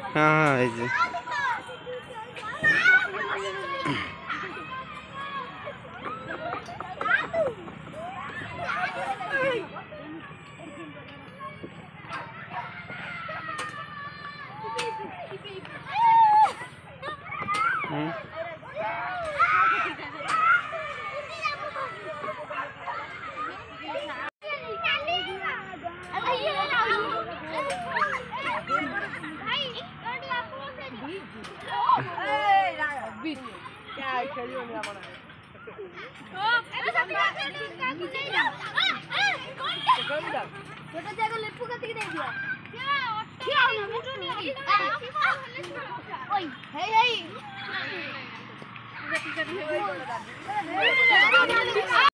हाँ है जी। छोटा जगह लेपू का दिख दे दिया क्या ना मुझे नहीं ओए हे हे